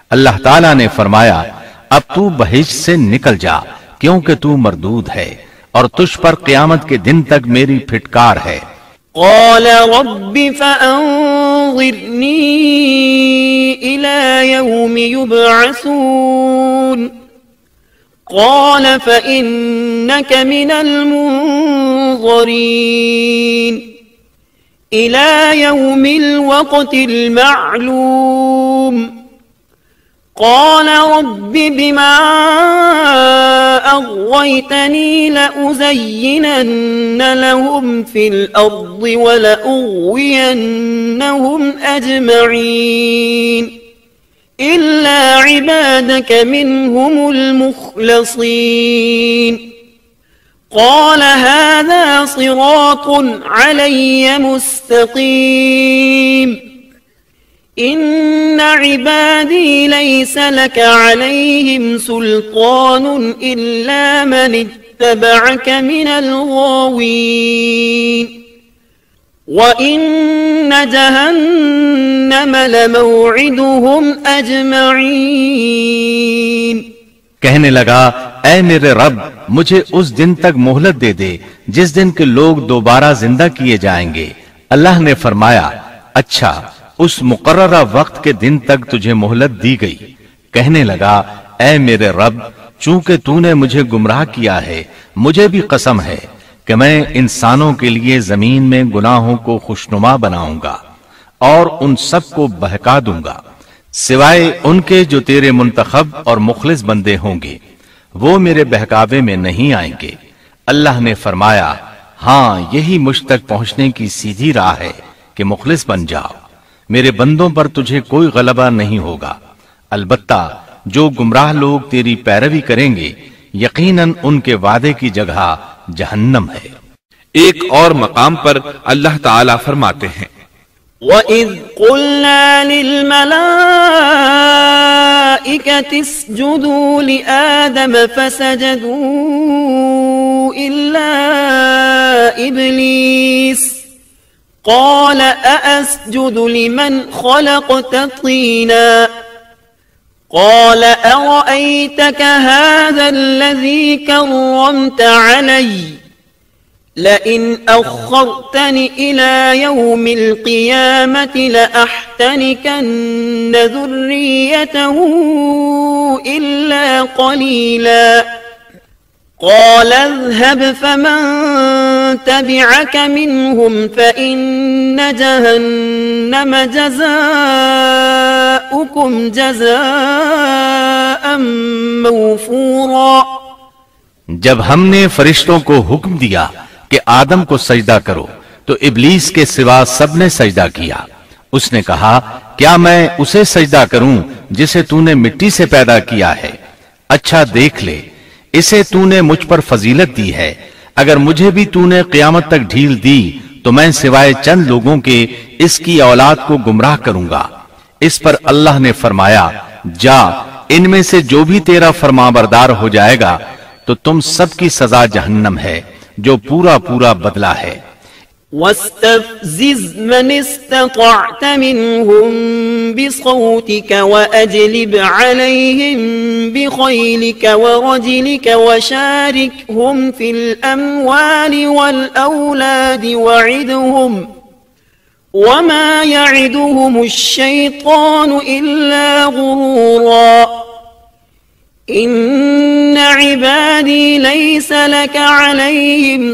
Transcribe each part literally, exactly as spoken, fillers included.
اللہ تعالیٰ نے فرمایا اب تو بہشت سے نکل جا کیونکہ تو مردود ہے اور تجھ پر قیامت کے دن تک میری پھٹکار ہے۔ قال رب فأنظرني إلى يوم يبعثون قال فإنك من المنظرين إلى يوم الوقت المعلوم قال رب بما أغويتني لأزينن لهم في الأرض ولأغوينهم أجمعين إلا عبادك منهم المخلصين قال هذا صراط علي مستقيم إن عبادي ليس لك عليهم سلطان إلا من اتبعك من الغاوين وإن جهنم لموعدهم أجمعين۔ کہنے لگا اے میرے رب مجھے اس دن تک مہلت دے دے جس دن کے لوگ دوبارہ زندہ کیے جائیں گے۔ اللہ نے فرمایا اچھا اس مقررہ وقت کے دن تک تجھے مہلت دی گئی۔ کہنے لگا اے میرے رب چونکہ تو نے مجھے گمراہ کیا ہے مجھے بھی قسم ہے کہ میں انسانوں کے لیے زمین میں گناہوں کو خوشنما بناؤں گا اور ان سب کو بہکا دوں گا سوائے ان کے جو تیرے منتخب اور مخلص بندے ہوں گے، وہ میرے بہکاوے میں نہیں آئیں گے۔ اللہ نے فرمایا ہاں یہی مجھ تک پہنچنے کی سیدھی راہ ہے کہ مخلص بن جاؤ، میرے بندوں پر تجھے کوئی غلبہ نہیں ہوگا، البتہ جو گمراہ لوگ تیری پیروی کریں گے یقیناً ان کے وعدے کی جگہ جہنم ہے۔ ایک اور مقام پر اللہ تعالیٰ فرماتے ہیں وَإِذْ قُلْنَا لِلْمَلَائِكَةِ اسْجُدُوا لِآدَمَ فَسَجَدُوا إِلَّا إِبْلِيسَ قال أأسجد لمن خلقت طينا قال أرأيتك هذا الذي كرمت علي لئن أخرتني إلى يوم القيامة لأحتنكن ذريته إلا قليلا قال اذهب فمن تبعك منهم فإن جهنم جزاؤكم جزاء موفورا۔ جب ہم نے فرشتوں کو حکم دیا کہ آدم کو سجدہ کرو تو ابلیس کے سوا سب نے سجدہ کیا۔ اس نے کہا کیا میں اسے سجدہ کروں جسے تو نے مٹی سے پیدا کیا ہے؟ اچھا دیکھ لے اسے تو نے مجھ پر فضیلت دی ہے، اگر مجھے بھی تو نے قیامت تک ڈھیل دی تو میں سوائے چند لوگوں کے اس کی اولاد کو گمراہ کروں گا۔ اس پر اللہ نے فرمایا جا ان میں سے جو بھی تیرا فرمانبردار ہو جائے گا تو تم سب کی سزا جہنم ہے جو پورا پورا بدلہ ہے۔ واستفزز من استطعت منهم بصوتك وأجلب عليهم بخيلك ورجلك وشاركهم في الأموال والأولاد وعدهم وما يعدهم الشيطان إلا غرورا إن عبادي ليس لك عليهم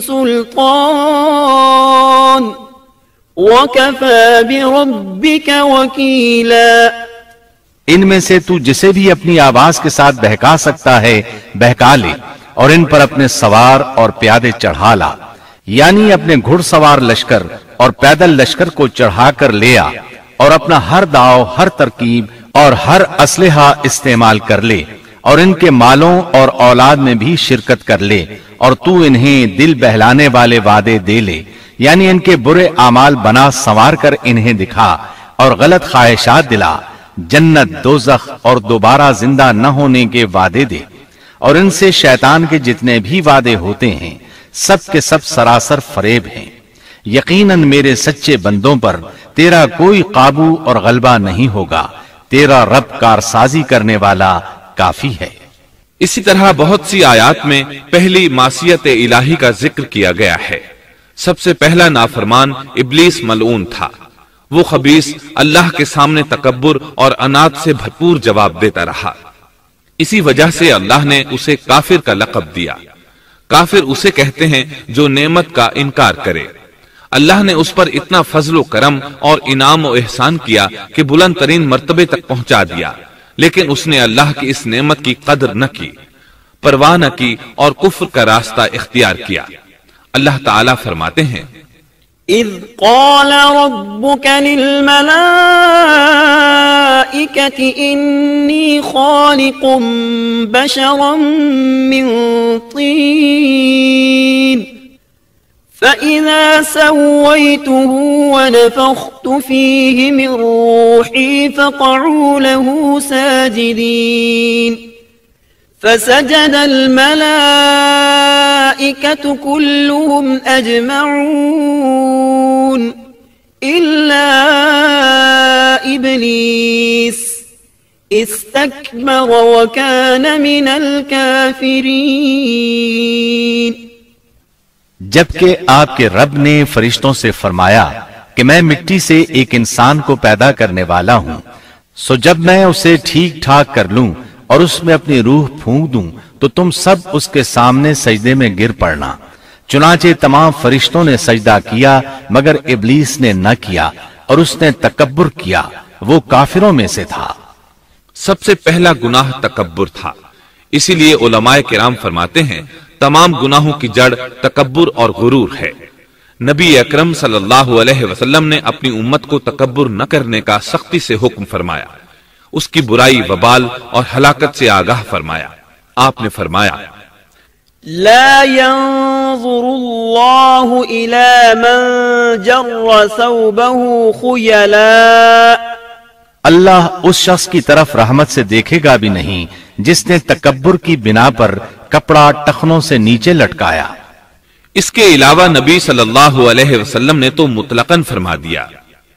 سلطان وكفى بربك وكيلا۔ ان میں سے تو جسے بھی اپنی آواز کے ساتھ بہکا سکتا ہے بہکا لے اور ان پر اپنے سوار اور پیادے چڑھا لا، یعنی اپنے گھڑ سوار لشکر اور پیدل لشکر کو چڑھا کر لے آ اور اپنا ہر داؤ ہر ترکیب اور ہر اسلحہ استعمال کر لے اور ان کے مالوں اور اولاد میں بھی شرکت کر لے اور تو انہیں دل بہلانے والے وعدے دے لے، یعنی ان کے برے اعمال بنا سنوار کر انہیں دکھا اور غلط خواہشات دلا، جنت دوزخ اور دوبارہ زندہ نہ ہونے کے وعدے دے، اور ان سے شیطان کے جتنے بھی وعدے ہوتے ہیں سب کے سب سراسر فریب ہیں۔ یقیناً میرے سچے بندوں پر تیرا کوئی قابو اور غلبہ نہیں ہوگا، تیرا رب کارسازی کرنے والا کافی ہے۔ اسی طرح بہت سی آیات میں پہلی معصیت الہی کا ذکر کیا گیا ہے۔ سب سے پہلا نافرمان ابلیس ملعون تھا۔ وہ خبیث اللہ کے سامنے تکبر اور انات سے بھرپور جواب دیتا رہا۔ اسی وجہ سے اللہ نے اسے کافر کا لقب دیا۔ کافر اسے کہتے ہیں جو نعمت کا انکار کرے۔ اللہ نے اس پر اتنا فضل و کرم اور انعام و احسان کیا کہ بلند ترین مرتبے تک پہنچا دیا، لیکن اس نے اللہ کی اس نعمت کی قدر نہ کی، پرواہ نہ کی اور کفر کا راستہ اختیار کیا۔ اللہ تعالیٰ فرماتے ہیں اذ قال ربك للملائكة انی خالق بشرا من طین فإذا سويته ونفخت فيه من روحي فقعوا له ساجدين فسجد الملائكة كلهم أجمعون إلا إبليس استكبر وكان من الكافرين۔ جبکہ آپ کے رب نے فرشتوں سے فرمایا کہ میں مٹی سے ایک انسان کو پیدا کرنے والا ہوں، سو جب میں اسے ٹھیک ٹھاک کر لوں اور اس میں اپنی روح پھونک دوں تو تم سب اس کے سامنے سجدے میں گر پڑنا۔ چنانچہ تمام فرشتوں نے سجدہ کیا مگر ابلیس نے نہ کیا اور اس نے تکبر کیا، وہ کافروں میں سے تھا۔ سب سے پہلا گناہ تکبر تھا، اسی لیے علماء کرام فرماتے ہیں تمام گناہوں کی جڑ تکبر اور غرور ہے۔ نبی اکرم صلی اللہ علیہ وسلم نے اپنی امت کو تکبر نہ کرنے کا سختی سے حکم فرمایا، اس کی برائی، وبال اور ہلاکت سے آگاہ فرمایا۔ آپ نے فرمایا لا ينظر الله إلى من جر ثوبه خيلاء، اللہ اس شخص کی طرف رحمت سے دیکھے گا بھی نہیں جس نے تکبر کی بنا پر کپڑا ٹخنوں سے نیچے لٹکایا۔ اس کے علاوہ نبی صلی اللہ علیہ وسلم نے تو مطلقاً فرما دیا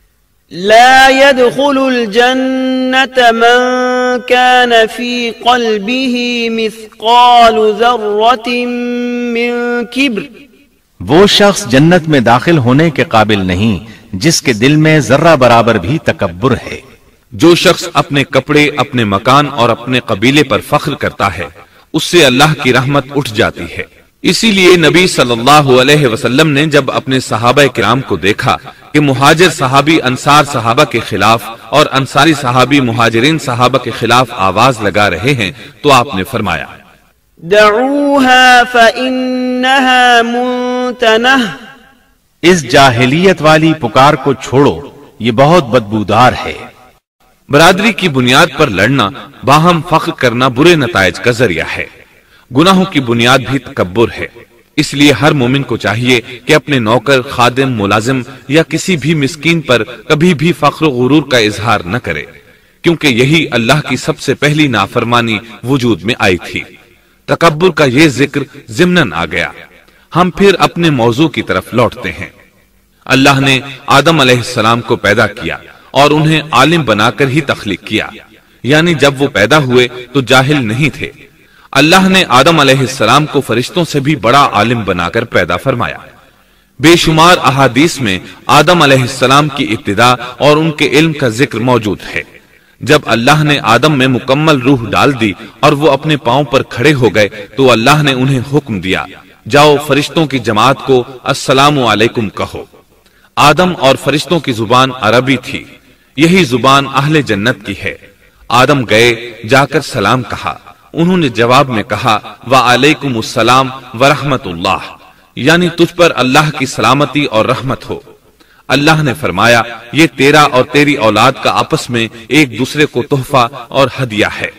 لا يدخل الجنة من كان في قلبه مثقال ذرة من كبر، وہ شخص جنت میں داخل ہونے کے قابل نہیں جس کے دل میں ذرہ برابر بھی تکبر ہے۔ جو شخص اپنے کپڑے، اپنے مکان اور اپنے قبیلے پر فخر کرتا ہے اس سے اللہ کی رحمت اٹھ جاتی ہے۔ اسی لیے نبی صلی اللہ علیہ وسلم نے جب اپنے صحابہ کرام کو دیکھا کہ مہاجر صحابی انصار صحابہ کے خلاف اور انصاری صحابی مہاجرین صحابہ کے خلاف آواز لگا رہے ہیں تو آپ نے فرمایا دعوها فإنها منتنہ، اس جاہلیت والی پکار کو چھوڑو، یہ بہت بدبودار ہے۔ برادری کی بنیاد پر لڑنا، باہم فخر کرنا برے نتائج کا ذریعہ ہے۔ گناہوں کی بنیاد بھی تکبر ہے۔ اس لیے ہر مومن کو چاہیے کہ اپنے نوکر، خادم، ملازم یا کسی بھی مسکین پر کبھی بھی فخر و غرور کا اظہار نہ کرے، کیونکہ یہی اللہ کی سب سے پہلی نافرمانی وجود میں آئی تھی۔ تکبر کا یہ ذکر ضمناً آ گیا۔ ہم پھر اپنے موضوع کی طرف لوٹتے ہیں۔ اللہ نے آدم علیہ السلام کو پیدا کیا اور انہیں عالم بنا کر ہی تخلیق کیا، یعنی جب وہ پیدا ہوئے تو جاہل نہیں تھے۔ اللہ نے آدم علیہ السلام کو فرشتوں سے بھی بڑا عالم بنا کر پیدا فرمایا۔ بے شمار احادیث میں آدم علیہ السلام کی ابتدا اور ان کے علم کا ذکر موجود ہے۔ جب اللہ نے آدم میں مکمل روح ڈال دی اور وہ اپنے پاؤں پر کھڑے ہو گئے تو اللہ نے انہیں حکم دیا جاؤ فرشتوں کی جماعت کو السلام علیکم کہو۔ آدم اور فرشتوں کی زبان عربی تھی، یہی زبان اہل جنت کی ہے۔ آدم گئے، جا کر سلام کہا، انہوں نے جواب میں کہا وعلیکم السلام ورحمت اللہ، یعنی تجھ پر اللہ کی سلامتی اور رحمت ہو۔ اللہ نے فرمایا یہ تیرا اور تیری اولاد کا آپس میں ایک دوسرے کو تحفہ اور ہدیہ ہے۔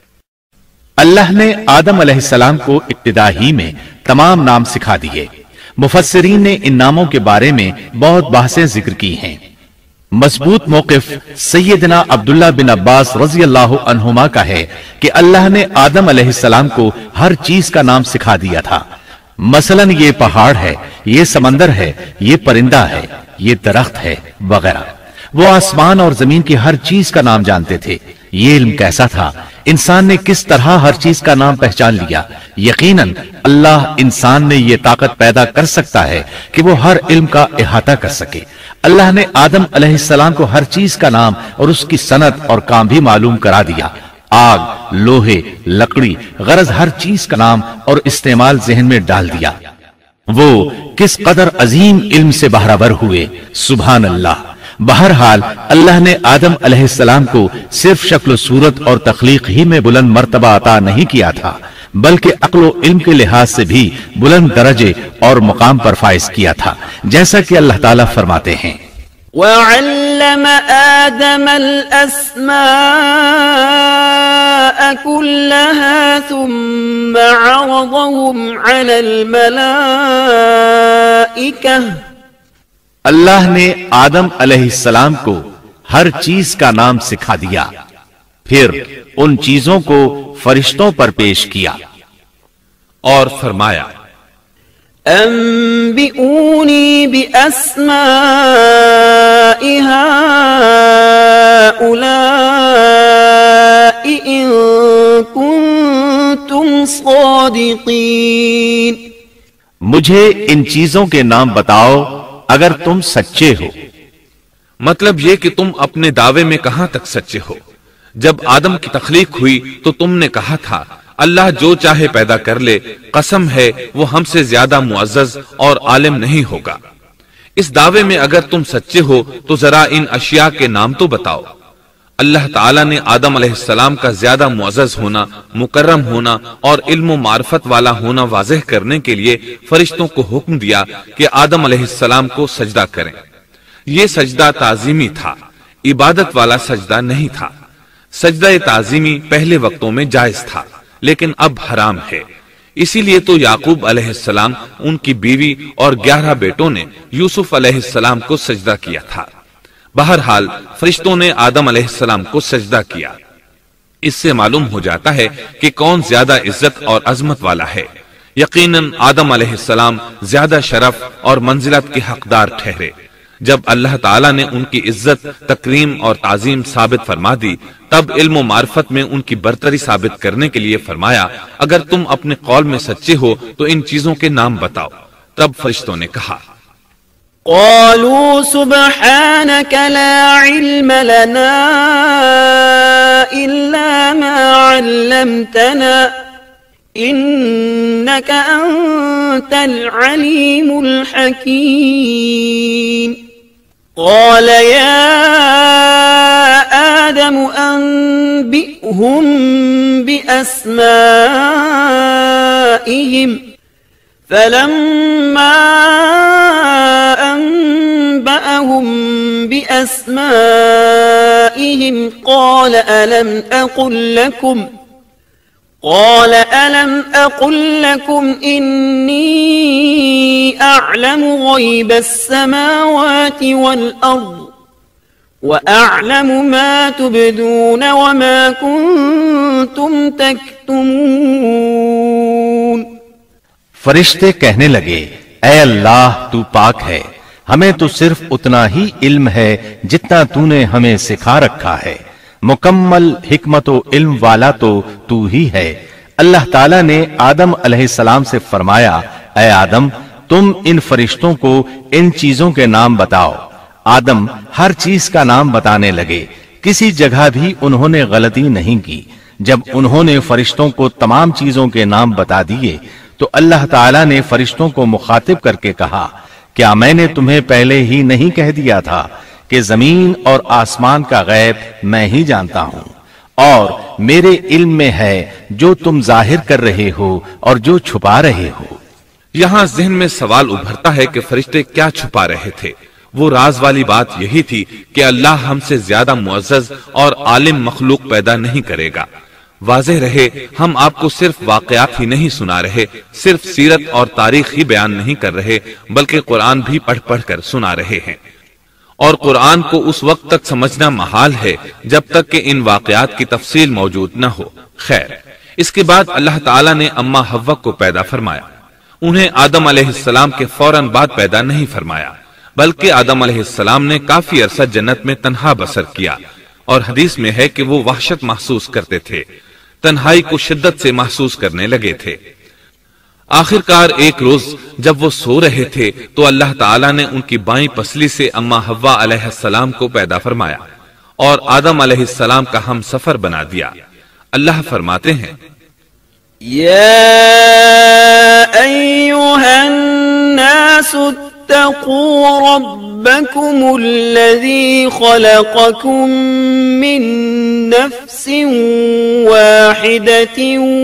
اللہ نے آدم علیہ السلام کو ابتدا ہی میں تمام نام سکھا دیے۔ مفسرین نے ان ناموں کے بارے میں بہت بحثیں ذکر کی ہیں۔ مضبوط موقف سیدنا عبداللہ بن عباس رضی اللہ عنہما کا ہے کہ اللہ نے آدم علیہ السلام کو ہر چیز کا نام سکھا دیا تھا، مثلا یہ پہاڑ ہے، یہ سمندر ہے، یہ پرندہ ہے، یہ درخت ہے وغیرہ۔ وہ آسمان اور زمین کی ہر چیز کا نام جانتے تھے۔ یہ علم کیسا تھا؟ انسان نے کس طرح ہر چیز کا نام پہچان لیا؟ یقیناً اللہ انسان میں یہ طاقت پیدا کر سکتا ہے کہ وہ ہر علم کا احاطہ کر سکے۔ اللہ نے آدم علیہ السلام کو ہر چیز کا نام اور اس کی صنعت اور کام بھی معلوم کرا دیا۔ آگ، لوہے، لکڑی، غرض ہر چیز کا نام اور استعمال ذہن میں ڈال دیا۔ وہ کس قدر عظیم علم سے بہرہور ہوئے، سبحان اللہ۔ بہرحال اللہ نے آدم علیہ السلام کو صرف شکل و صورت اور تخلیق ہی میں بلند مرتبہ عطا نہیں کیا تھا، بلکہ عقل و علم کے لحاظ سے بھی بلند درجے اور مقام پر فائز کیا تھا، جیسا کہ اللہ تعالیٰ فرماتے ہیں وَعَلَّمَ آدَمَ الْأَسْمَاءَ كُلَّهَا ثُمَّ عَرَضَهُمْ عَلَى الْمَلَائِكَةِ۔ اللہ نے آدم علیہ السلام کو ہر چیز کا نام سکھا دیا، پھر ان چیزوں کو فرشتوں پر پیش کیا اور فرمایا انبئونی بأسماء هؤلاء ان کنتم صادقین۔ مجھے ان چیزوں کے نام بتاؤ اگر تم سچے ہو۔ مطلب یہ کہ تم اپنے دعوے میں کہاں تک سچے ہو؟ جب آدم کی تخلیق ہوئی تو تم نے کہا تھا اللہ جو چاہے پیدا کر لے، قسم ہے وہ ہم سے زیادہ معزز اور عالم نہیں ہوگا۔ اس دعوے میں اگر تم سچے ہو تو ذرا ان اشیاء کے نام تو بتاؤ۔ اللہ تعالیٰ نے آدم علیہ السلام کا زیادہ معزز ہونا، مکرم ہونا اور علم و معرفت والا ہونا واضح کرنے کے لیے فرشتوں کو حکم دیا کہ آدم علیہ السلام کو سجدہ کریں۔ یہ سجدہ تعظیمی تھا، عبادت والا سجدہ نہیں تھا۔ سجدہ تعظیمی پہلے وقتوں میں جائز تھا، لیکن اب حرام ہے۔ اسی لیے تو یعقوب علیہ السلام، ان کی بیوی اور گیارہ بیٹوں نے یوسف علیہ السلام کو سجدہ کیا تھا۔ بہرحال فرشتوں نے آدم علیہ السلام کو سجدہ کیا۔ اس سے معلوم ہو جاتا ہے کہ کون زیادہ عزت اور عظمت والا ہے۔ یقیناً آدم علیہ السلام زیادہ شرف اور منزلت کے حقدار ٹھہرے۔ جب اللہ تعالیٰ نے ان کی عزت، تکریم اور تعظیم ثابت فرما دی، تب علم و معرفت میں ان کی برتری ثابت کرنے کے لیے فرمایا اگر تم اپنے قول میں سچے ہو تو ان چیزوں کے نام بتاؤ۔ تب فرشتوں نے کہا قالوا سبحانك لا علم لنا إلا ما علمتنا إنك أنت العليم الحكيم۔ قال يا آدم أنبئهم بأسمائهم فلما أنبأهم بأسمائهم قال ألم أقل لكم قال ألم أقل لكم إني أعلم غيب السماوات والأرض وأعلم ما تبدون وما كنتم تكتمون۔ فرشتے کہنے لگے اے اللہ تو پاک ہے، ہمیں تو صرف اتنا ہی علم ہے جتنا تو نے ہمیں سکھا رکھا ہے، مکمل حکمت و علم والا تو تو ہی ہے۔ اللہ تعالیٰ نے آدم علیہ السلام سے فرمایا اے آدم تم ان فرشتوں کو ان چیزوں کے نام بتاؤ۔ آدم ہر چیز کا نام بتانے لگے، کسی جگہ بھی انہوں نے غلطی نہیں کی۔ جب انہوں نے فرشتوں کو تمام چیزوں کے نام بتا دیے تو اللہ تعالیٰ نے فرشتوں کو مخاطب کر کے کہا کیا میں نے تمہیں پہلے ہی نہیں کہہ دیا تھا کہ زمین اور آسمان کا غیب میں ہی جانتا ہوں، اور میرے علم میں ہے جو تم ظاہر کر رہے ہو اور جو چھپا رہے ہو۔ یہاں ذہن میں سوال ابھرتا ہے کہ فرشتے کیا چھپا رہے تھے؟ وہ راز والی بات یہی تھی کہ اللہ ہم سے زیادہ معزز اور عالم مخلوق پیدا نہیں کرے گا۔ واضح رہے ہم آپ کو صرف واقعات ہی نہیں سنا رہے، صرف سیرت اور تاریخ ہی بیان نہیں کر رہے، بلکہ قرآن بھی پڑھ پڑھ کر سنا رہے ہیں۔ اور قرآن کو اس وقت تک سمجھنا محال ہے جب تک کہ ان واقعات کی تفصیل موجود نہ ہو۔ خیر، اس کے بعد اللہ تعالیٰ نے اما حوا کو پیدا فرمایا۔ انہیں آدم علیہ السلام کے فوراً بعد پیدا نہیں فرمایا، بلکہ آدم علیہ السلام نے کافی عرصہ جنت میں تنہا بسر کیا، اور حدیث میں ہے کہ وہ وحشت محسوس کرتے تھے، تنہائی کو شدت سے محسوس کرنے لگے تھے۔ آخر کار ایک روز جب وہ سو رہے تھے تو اللہ تعالیٰ نے ان کی بائیں پسلی سے اما حوا علیہ السلام کو پیدا فرمایا اور آدم علیہ السلام کا ہم سفر بنا دیا۔ اللہ فرماتے ہیں، یا ایھا الناس اتقوا ربکم الذی خلقکم من نفس واحدة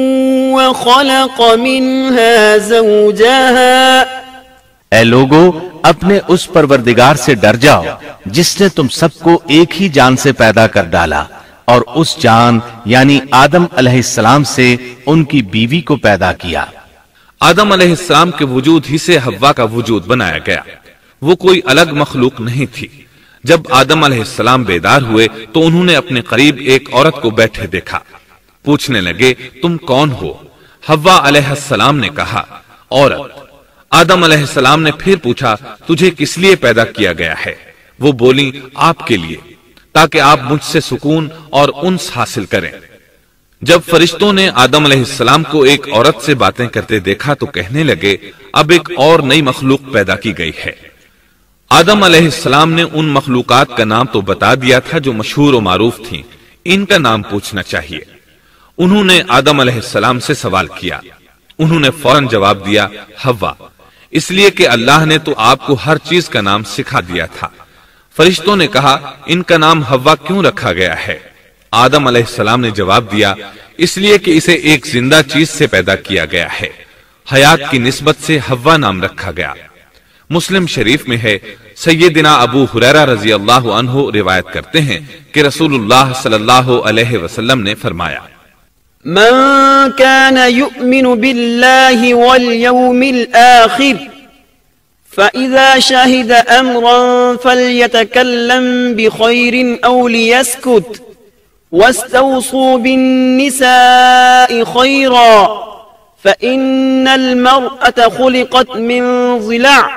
وخلق منها زوجها۔ اے لوگو، اپنے اس پروردگار سے ڈر جاؤ جس نے تم سب کو ایک ہی جان سے پیدا کر ڈالا، اور اس جان یعنی آدم علیہ السلام سے ان کی بیوی کو پیدا کیا۔ آدم علیہ السلام کے وجود ہی سے حوا کا وجود بنایا گیا، وہ کوئی الگ مخلوق نہیں تھی۔ جب آدم علیہ السلام بیدار ہوئے تو انہوں نے اپنے قریب ایک عورت کو بیٹھے دیکھا، پوچھنے لگے، تم کون ہو؟ حوا علیہ السلام نے کہا، عورت۔ آدم علیہ السلام نے پھر پوچھا، تجھے کس لیے پیدا کیا گیا ہے؟ وہ بولی، آپ کے لیے، تاکہ آپ مجھ سے سکون اور انس حاصل کریں۔ جب فرشتوں نے آدم علیہ السلام کو ایک عورت سے باتیں کرتے دیکھا تو کہنے لگے، اب ایک اور نئی مخلوق پیدا کی گئی ہے۔ آدم علیہ السلام نے ان مخلوقات کا نام تو بتا دیا تھا جو مشہور و معروف تھیں، ان کا نام پوچھنا چاہیے۔ انہوں نے آدم علیہ السلام سے سوال کیا، انہوں نے فوراً جواب دیا، حوا، اس لیے کہ اللہ نے تو آپ کو ہر چیز کا نام سکھا دیا تھا۔ فرشتوں نے کہا، ان کا نام حوا کیوں رکھا گیا ہے؟ آدم علیہ السلام نے جواب دیا، اس لیے کہ اسے ایک زندہ چیز سے پیدا کیا گیا ہے، حیات کی نسبت سے حوا نام رکھا گیا۔ مسلم شریف میں ہے، سیدنا ابو ہریرہ رضی اللہ عنہ روایت کرتے ہیں کہ رسول اللہ صلی اللہ علیہ وسلم نے فرمایا، من كان يؤمن بالله واليوم الآخر فإذا شهد أمرا فليتكلم بخير أو ليسكت واستوصوا بالنساء خيرا فإن المرأة خلقت من ضلع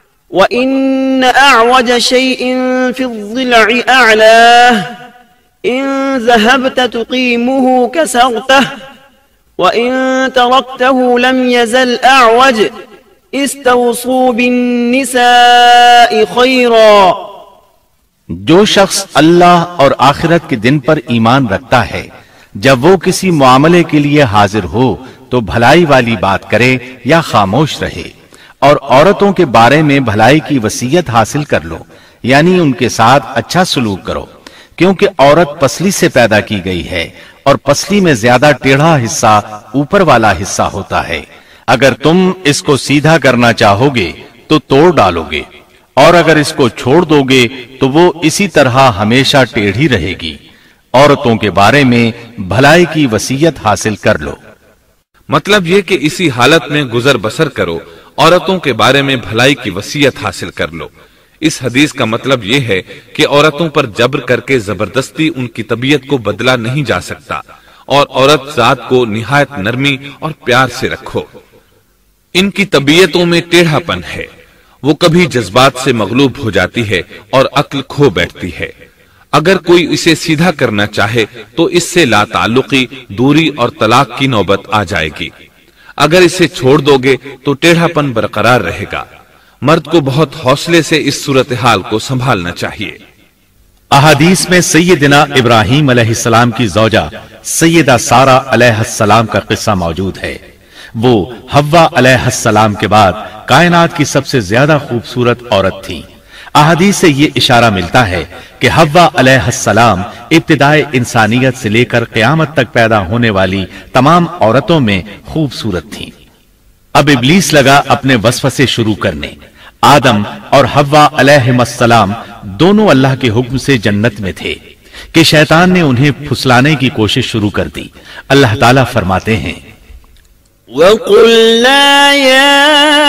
وإن أعوج شيء في الضلع أعلاه إن ذهبت تقيمه كسرته وإن تركته لم يزل أعوج استوصوا بالنساء خيرا۔ جو شخص اللہ اور آخرت کے دن پر ایمان رکھتا ہے، جب وہ کسی معاملے کے لیے حاضر ہو تو بھلائی والی بات کرے یا خاموش رہے، اور عورتوں کے بارے میں بھلائی کی وصیت حاصل کر لو، یعنی ان کے ساتھ اچھا سلوک کرو، کیونکہ عورت پسلی سے پیدا کی گئی ہے اور پسلی میں زیادہ ٹیڑھا حصہ اوپر والا حصہ ہوتا ہے۔ اگر تم اس کو سیدھا کرنا چاہو گے تو توڑ ڈالو گے، اور اگر اس کو چھوڑ دو گے تو وہ اسی طرح ہمیشہ ٹیڑھی رہے گی۔ عورتوں کے بارے میں بھلائی کی وصیت حاصل کر لو۔ مطلب یہ کہ اسی حالت میں گزر بسر کرو، عورتوں کے بارے میں بھلائی کی وصیت حاصل کر لو۔ اس حدیث کا مطلب یہ ہے کہ عورتوں پر جبر کر کے زبردستی ان کی طبیعت کو بدلا نہیں جا سکتا، اور عورت ذات کو نہایت نرمی اور پیار سے رکھو۔ ان کی طبیعتوں میں ٹیڑھا پن ہے، وہ کبھی جذبات سے مغلوب ہو جاتی ہے اور عقل کھو بیٹھتی ہے۔ اگر کوئی اسے سیدھا کرنا چاہے تو اس سے لا تعلقی، دوری اور طلاق کی نوبت آ جائے گی۔ اگر اسے چھوڑ دو گے تو ٹیڑھا پن برقرار رہے گا۔ مرد کو بہت حوصلے سے اس صورتحال کو سنبھالنا چاہیے۔ احادیث میں سیدنا ابراہیم علیہ السلام کی زوجہ سیدہ سارہ علیہ السلام کا قصہ موجود ہے۔ وہ حوا علیہ السلام کے بعد کائنات کی سب سے زیادہ خوبصورت عورت تھی۔ احادیث سے یہ اشارہ ملتا ہے کہ حوا علیہ السلام ابتدائے انسانیت سے لے کر قیامت تک پیدا ہونے والی تمام عورتوں میں خوبصورت تھیں۔ اب ابلیس لگا اپنے وسوسے شروع کرنے۔ آدم اور حوا علیہ السلام دونوں اللہ کے حکم سے جنت میں تھے کہ شیطان نے انہیں پھسلانے کی کوشش شروع کر دی۔ اللہ تعالیٰ فرماتے ہیں، وَقُلْنَا يَا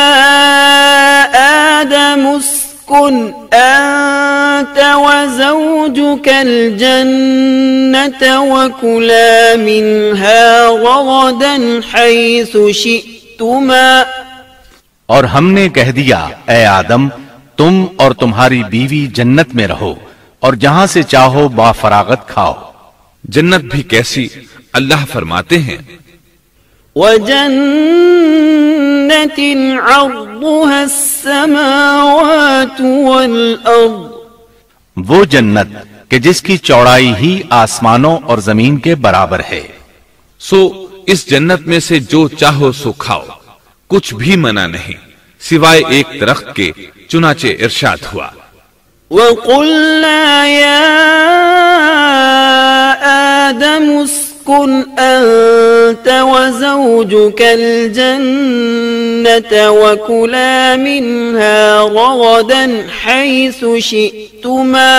آدَمُ اسْكُنْ أَنْتَ وَزَوْجُكَ الْجَنَّةَ وَكُلَا مِنْهَا رَغَدًا حَيْثُ شِئْتُمَا۔ اور ہم نے کہہ دیا، اے آدم، تم اور تمہاری بیوی جنت میں رہو اور جہاں سے چاہو با فراغت کھاؤ۔ جنت بھی کیسی؟ اللہ فرماتے ہیں وَجَنَّةٍ عَرْضُهَا السَّمَاوَاتُ وَالْأَرْضُ، وہ جنت کہ جس کی چوڑائی ہی آسمانوں اور زمین کے برابر ہے۔ سو اس جنت میں سے جو چاہو سو کھاؤ، کچھ بھی منع نہیں سوائے ایک درخت کے، چنانچہ ارشاد ہوا وَقُلْنَا يَا آدَمُ اسْكُنْ أَنْتَ وَزَوْجُكَ الْجَنَّةَ وَكُلَا مِنْهَا رَغَدًا حَيْثُ شِئْتُمَا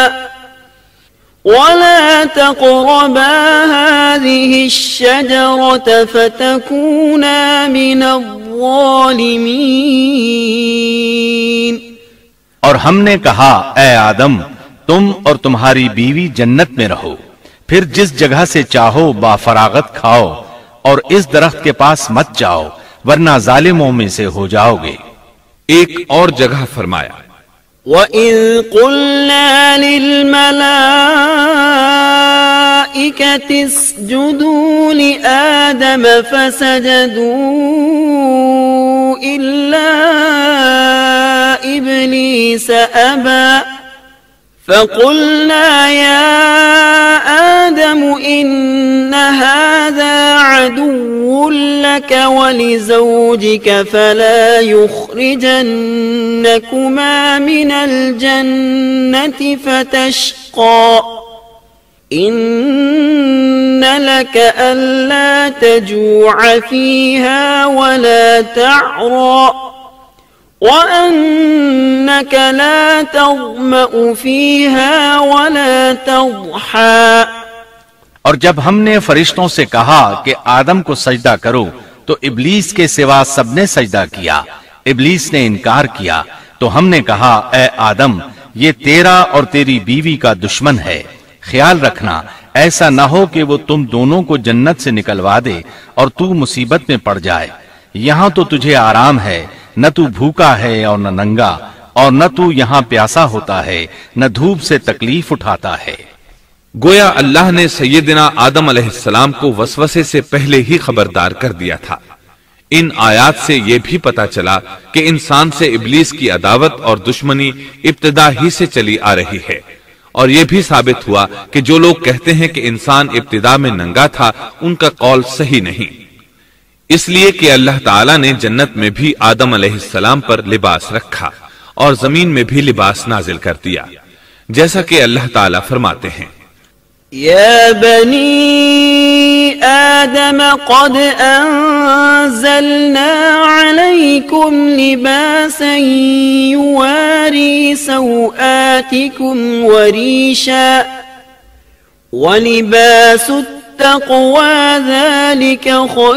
وَلَا تَقْرَبَا هَذِهِ الشَّجَرَةَ فَتَكُونَا مِنَ الظَّالِمِينَ۔ اور ہم نے کہا اے آدم تم اور تمہاری بیوی جنت میں رہو، پھر جس جگہ سے چاہو با فراغت کھاؤ اور اس درخت کے پاس مت جاؤ ورنہ ظالموں میں سے ہو جاؤ گے۔ ایک اور جگہ فرمایا وَإِذْ قُلْنَا لِلْمَلَائِكَةِ اسْجُدُوا لِآدَمَ فَسَجَدُوا إِلَّا إِبْلِيسَ أَبَى فَقُلْنَا يَا آدَمُ إِنَّ هَذَا عَدُوٌّ لَكَ وَلِزَوْجِكَ فَلَا يُخْرِجَنَّكُمَا مِنَ الْجَنَّةِ فَتَشْقَى إِنَّ لَكَ أَلَّا تَجُوعَ فِيهَا وَلَا تَعْرَى وَأَنَّكَ لَا تَظْمَأُ فِيهَا وَلَا تَضْحَى۔ اور جب ہم نے فرشتوں سے کہا کہ آدم کو سجدہ کرو تو ابلیس کے سوا سب نے سجدہ کیا، ابلیس نے انکار کیا، تو ہم نے کہا اے آدم یہ تیرا اور تیری بیوی کا دشمن ہے، خیال رکھنا ایسا نہ ہو کہ وہ تم دونوں کو جنت سے نکلوا دے اور تو مصیبت میں پڑ جائے۔ یہاں تو تجھے آرام ہے، نہ تو بھوکا ہے اور نہ ننگا، اور نہ تو یہاں پیاسا ہوتا ہے، نہ دھوپ سے تکلیف اٹھاتا ہے۔ گویا اللہ نے سیدنا آدم علیہ السلام کو وسوسے سے پہلے ہی خبردار کر دیا تھا۔ ان آیات سے یہ بھی پتا چلا کہ انسان سے ابلیس کی عداوت اور دشمنی ابتدا ہی سے چلی آ رہی ہے، اور یہ بھی ثابت ہوا کہ جو لوگ کہتے ہیں کہ انسان ابتدا میں ننگا تھا ان کا قول صحیح نہیں، اس لیے کہ اللہ تعالیٰ نے جنت میں بھی آدم علیہ السلام پر لباس رکھا اور زمین میں بھی لباس نازل کر دیا، جیسا کہ اللہ تعالیٰ فرماتے ہیں يا بني آدم قد أنزلنا عليكم لباسا يواري سوآتكم وريشا ولباس التقوى ذلك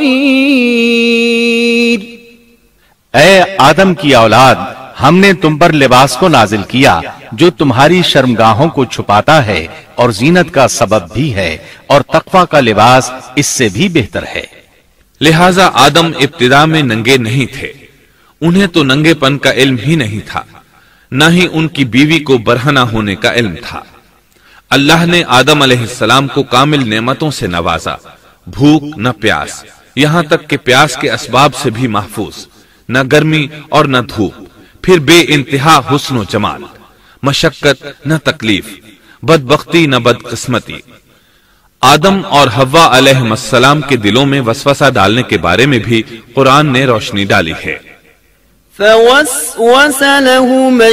خير۔ اے آدم کی اولاد ہم نے تم پر لباس کو نازل کیا جو تمہاری شرمگاہوں کو چھپاتا ہے اور زینت کا سبب بھی ہے، اور تقوی کا لباس اس سے بھی بہتر ہے۔ لہٰذا آدم ابتدا میں ننگے نہیں تھے، انہیں تو ننگے پن کا علم ہی نہیں تھا، نہ ہی ان کی بیوی کو برہنہ ہونے کا علم تھا۔ اللہ نے آدم علیہ السلام کو کامل نعمتوں سے نوازا، بھوک نہ پیاس، یہاں تک کہ پیاس کے اسباب سے بھی محفوظ، نہ گرمی اور نہ دھوپ، پھر بے انتہا حسن و جمال، مشقت نہ تکلیف، بدبختی نہ بدقسمتی۔ آدم اور حوا علیہ السلام کے دلوں میں وسوسہ ڈالنے کے بارے میں بھی قرآن نے روشنی ڈالی ہے۔ فوسوس لهما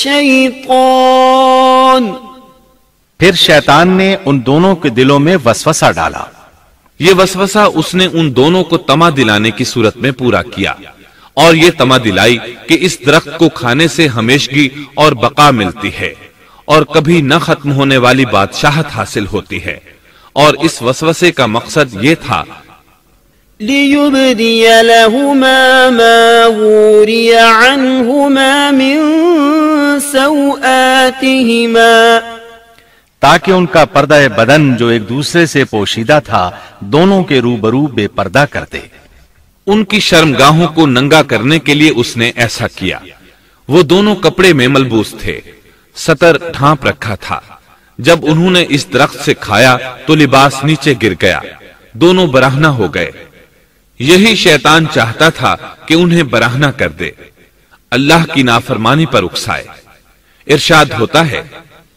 الشیطان، پھر شیطان نے ان دونوں کے دلوں میں وسوسہ ڈالا۔ یہ وسوسہ اس نے ان دونوں کو طمع دلانے کی صورت میں پورا کیا، اور یہ طمع دلائی کہ اس درخت کو کھانے سے ہمیشگی اور بقا ملتی ہے اور کبھی نہ ختم ہونے والی بادشاہت حاصل ہوتی ہے، اور اس وسوسے کا مقصد یہ تھا لِيُبْدِيَ لَهُمَا مَا وُورِيَ عَنْهُمَا مِنْ سَوْآتِهِمَا، تاکہ ان کا پردہ بدن جو ایک دوسرے سے پوشیدہ تھا دونوں کے روبرو بے پردہ کر دے۔ ان کی شرمگاہوں کو ننگا کرنے کے لیے اس نے ایسا کیا۔ وہ دونوں کپڑے میں ملبوس تھے، ستر ڈھانپ رکھا تھا۔ جب انہوں نے اس درخت سے کھایا تو لباس نیچے گر گیا، دونوں برہنہ ہو گئے۔ یہی شیطان چاہتا تھا کہ انہیں برہنہ کر دے، اللہ کی نافرمانی پر اکسائے۔ ارشاد ہوتا ہے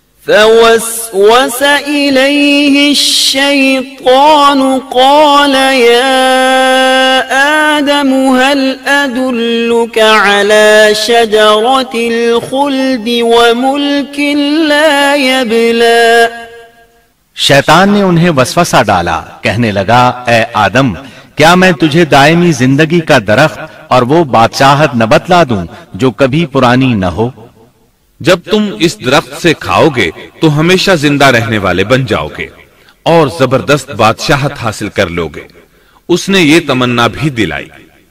فوسوس إليه الشيطان قال يا آدم هل أدلك على شجرة الخلد وملك لا يبلى۔ شیطان نے انہیں وسوسہ ڈالا، کہنے لگا اے آدم کیا میں تجھے دائمی زندگی کا درخت اور وہ بادشاہت نہ بتلا دوں جو کبھی پرانی نہ ہو؟ جب تم اس درخت سے کھاؤ گے تو ہمیشہ زندہ رہنے والے بن جاؤ گے اور زبردست بادشاہت حاصل کر لو گے۔ اس نے یہ تمنا بھی دلائی۔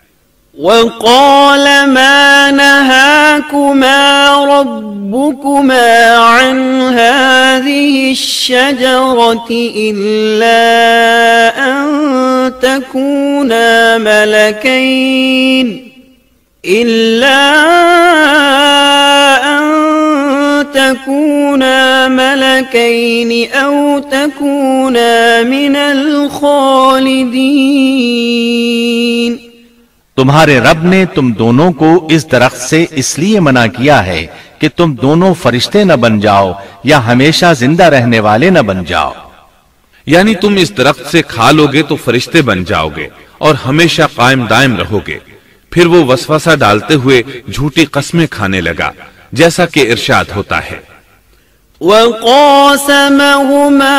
وقال ما نهاكما ربكما عن هذه الشجرة إلا أن تكونا ملكين إلا أن تكونا ملكين أو تكونا من الخالدين۔ تمہارے رب نے تم دونوں کو اس درخت سے اس لیے منع کیا ہے کہ تم دونوں فرشتے نہ بن جاؤ یا ہمیشہ زندہ رہنے والے نہ بن جاؤ۔ یعنی تم اس درخت سے کھا لو گے تو فرشتے بن جاؤ گے اور ہمیشہ قائم دائم رہو گے۔ پھر وہ وسوسہ ڈالتے ہوئے جھوٹی قسمیں کھانے لگا، جیسا کہ ارشاد ہوتا ہے وَقَاسَمَهُمَا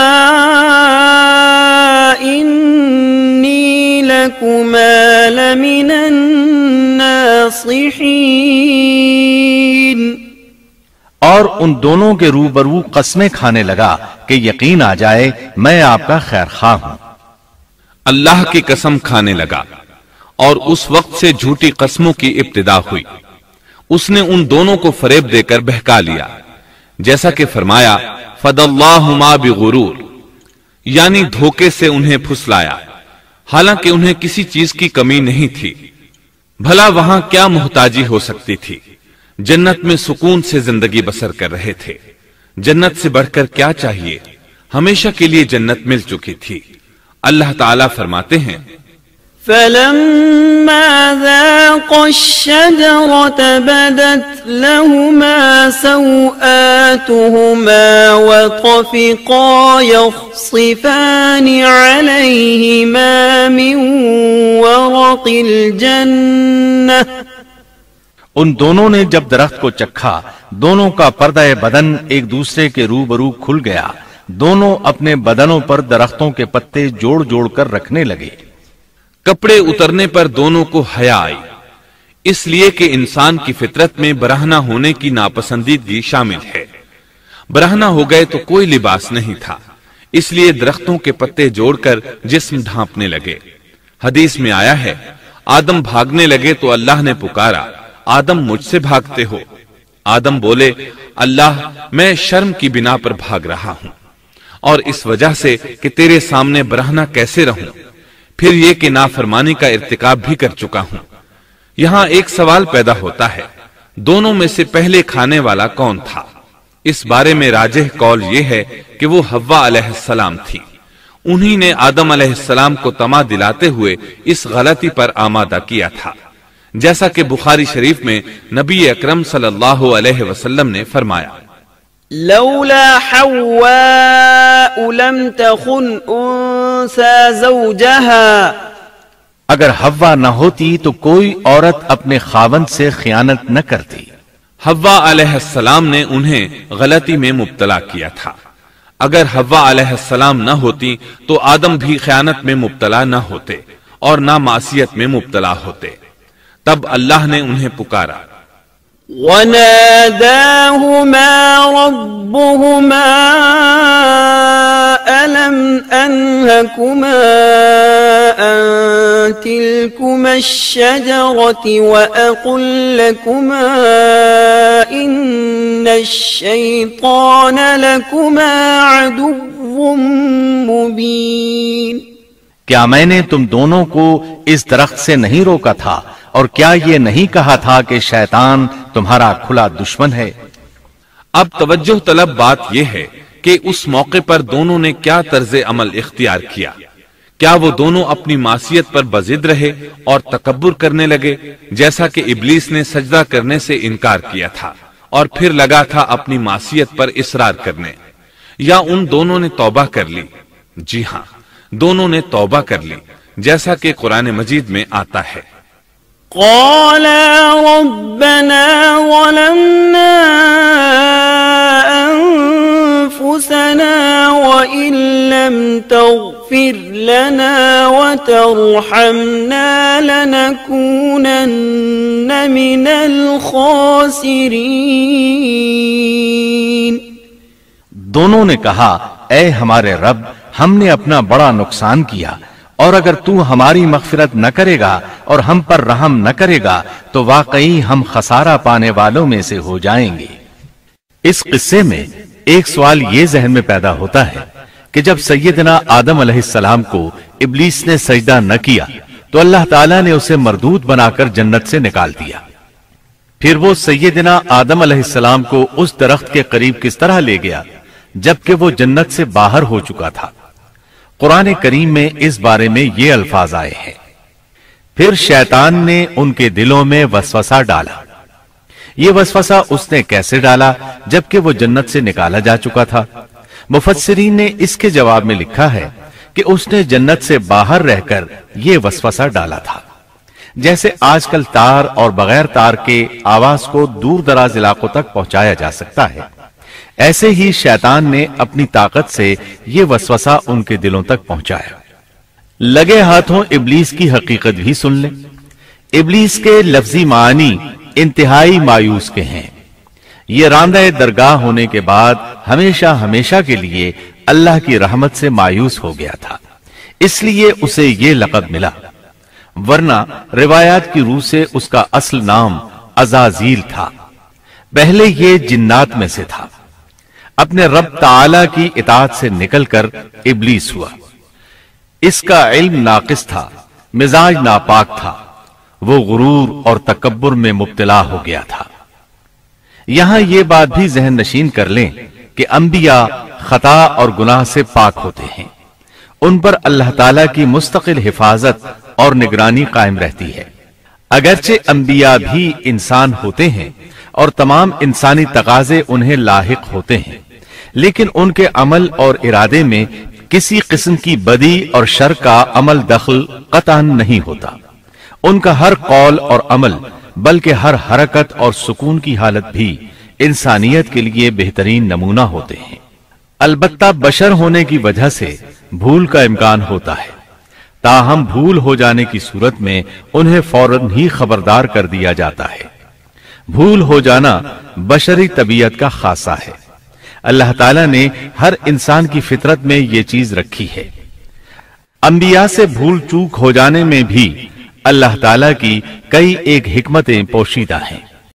إِنِّي لَكُمَا لَمِنَ النَّاصِحِينَ، اور ان دونوں کے روبرو قسمیں کھانے لگا کہ یقین آ جائے میں آپ کا خیر خواہ ہوں۔ اللہ کی قسم کھانے لگا اور اس وقت سے جھوٹی قسموں کی ابتدا ہوئی۔ اس نے ان دونوں کو فریب دے کر بہکا لیا، جیسا کہ فرمایا فَدَلَّاهُمَا بِغُرُورٍ، یعنی دھوکے سے انہیں پھسلایا، حالانکہ انہیں کسی چیز کی کمی نہیں تھی۔ بھلا وہاں کیا محتاجی ہو سکتی تھی؟ جنت میں سکون سے زندگی بسر کر رہے تھے، جنت سے بڑھ کر کیا چاہیے؟ ہمیشہ کے لیے جنت مل چکی تھی۔ اللہ تعالیٰ فرماتے ہیں فَلَمَّا ذَاقَا الشَّجَرَةَ بَدَتْ لَهُمَا سَوْآتُهُمَا وَطَفِقَا يَخْصِفَانِ عَلَيْهِمَا مِنْ وَرَقِ الْجَنَّةِ، ان دونوں نے جب درخت کو چکھا دونوں کا پردہ بدن ایک دوسرے کے روبرو کھل گیا، دونوں اپنے بدنوں پر درختوں کے پتے جوڑ جوڑ کر رکھنے لگے۔ کپڑے اترنے پر دونوں کو حیا آئی، اس لیے کہ انسان کی فطرت میں برہنہ ہونے کی ناپسندیدگی شامل ہے۔ برہنہ ہو گئے تو کوئی لباس نہیں تھا، اس لیے درختوں کے پتے جوڑ کر جسم ڈھانپنے لگے۔ حدیث میں آیا ہے آدم بھاگنے لگے تو اللہ نے پکارا آدم مجھ سے بھاگتے ہو؟ آدم بولے اللہ میں شرم کی بنا پر بھاگ رہا ہوں، اور اس وجہ سے کہ تیرے سامنے برہنہ کیسے رہوں، پھر یہ کہ نافرمانی کا ارتکاب بھی کر چکا ہوں۔ یہاں ایک سوال پیدا ہوتا ہے، دونوں میں سے پہلے کھانے والا کون تھا؟ اس بارے میں راجح قول یہ ہے کہ وہ حوا علیہ السلام تھی۔ انہی نے آدم علیہ السلام کو طمع دلاتے ہوئے اس غلطی پر آمادہ کیا تھا، جیسا کہ بخاری شریف میں نبی اکرم صلی اللہ علیہ وسلم نے فرمایا لولا حواء لم تخن انثى زوجها، اگر حوا نہ ہوتی تو کوئی عورت اپنے خاوند سے خیانت نہ کرتی۔ حوا علیہ السلام نے انہیں غلطی میں مبتلا کیا تھا۔ اگر حوا علیہ السلام نہ ہوتی تو آدم بھی خیانت میں مبتلا نہ ہوتے اور نہ معصیت میں مبتلا ہوتے۔ تب اللہ نے انہیں پکارا وَنَادَاهُمَا رَبُّهُمَا أَلَمْ أَنْهَكُمَا أَنْ تِلْكُمَا الشَّجَرَةِ وَأَقُلْ لَكُمَا إِنَّ الشَّيْطَانَ لَكُمَا عَدُوٌّ مُبِينٌ، کیا میں نے تم دونوں کو اس درخت سے نہیں روکا تھا، اور کیا یہ نہیں کہا تھا کہ شیطان तुम्हारा खुला दुश्मन है। अब तवज्जो तलब बात यह है कि उस मौके पर दोनों ने क्या तर्ज अमल इख्तियार किया। क्या वो दोनों अपनी मासियत पर बजिद रहे और तकब्बुर करने लगे, जैसा कि इब्लीस ने सजदा करने से इनकार किया था और फिर लगा था अपनी मासियत पर इसरार करने, या उन दोनों ने तौबा कर ली? जी हां, दोनों ने तौबा कर ली, जैसा कि कुरान मजीद में आता है। قَالَا رَبَّنَا ظَلَمْنَا أَنفُسَنَا وَإِن لَّمْ تَغْفِرْ لَنَا وَتَرْحَمْنَا لَنَكُونَنَّ مِنَ الْخَاسِرِينَ۔ दोनों ने कहा, ऐ हमारे रब, हमने अपना बड़ा नुकसान किया, और अगर तू हमारी मग़फ़िरत न करेगा और हम पर रहम न करेगा तो वाकई हम खसारा पाने वालों में से हो जाएंगे। इस किस्से में एक सवाल ये जहन में पैदा होता है कि जब सैयदना आदम अलैहिस्सलाम को इब्लीस ने सजदा न किया तो अल्लाह ताला ने उसे मरदूद बनाकर जन्नत से निकाल दिया। फिर वो सैयदना आदम अलैहिस्सलाम को उस दरख्त के करीब किस तरह ले गया जबकि वो जन्नत से बाहर हो चुका था। कुरान करीम में इस बारे में ये अल्फाज आए हैं, फिर शैतान ने उनके दिलों में वसवसा डाला। ये वसवसा उसने कैसे डाला जबकि वो जन्नत से निकाला जा चुका था? मुफस्सिरीन ने इसके जवाब में लिखा है कि उसने जन्नत से बाहर रहकर ये वसवसा डाला था। जैसे आजकल तार और बगैर तार के आवाज को दूर दराज इलाकों तक पहुंचाया जा सकता है, ऐसे ही शैतान ने अपनी ताकत से ये वसवसा उनके दिलों तक पहुंचाया। लगे हाथों इब्लीस की हकीकत भी सुन ले। इब्लीस के लफ्जी मानी इंतहाई मायूस के हैं। ये रांदे दरगाह होने के बाद हमेशा हमेशा के लिए अल्लाह की रहमत से मायूस हो गया था, इसलिए उसे ये लक़ब मिला, वरना रिवायात की रूह से उसका असल नाम अज़ाज़ील था। पहले ये जिन्नात में से था। अपने रब ताला की इताअत से निकलकर इब्लीस हुआ। इसका इल्म नाकिस था, मिजाज नापाक था, वो गुरूर और तकब्बुर में मुब्तला हो गया था। यहां ये बात भी जहन नशीन कर लें कि अंबिया खता और गुनाह से पाक होते हैं। उन पर अल्लाह ताला की मुस्तकिल हिफाजत और निगरानी कायम रहती है। अगरचे अंबिया भी इंसान होते हैं और तमाम इंसानी तकाजे उन्हें लाहिक होते हैं, लेकिन उनके अमल और इरादे में किसी किस्म की बदी और शर का अमल दखल कतन नहीं होता। उनका हर कौल और अमल, बल्कि हर हरकत और सुकून की हालत भी इंसानियत के लिए बेहतरीन नमूना होते हैं। अलबत्ता बशर होने की वजह से भूल का इम्कान होता है, ताहम भूल हो जाने की सूरत में उन्हें फौरन ही खबरदार कर दिया जाता है। भूल हो जाना बशरी तबीयत का खासा है। अल्लाह ताला ने हर इंसान की फितरत में ये चीज रखी है। अंबिया से भूल चूक हो जाने में भी अल्लाह ताला की कई एक हिकमतें पोशीदा हैं।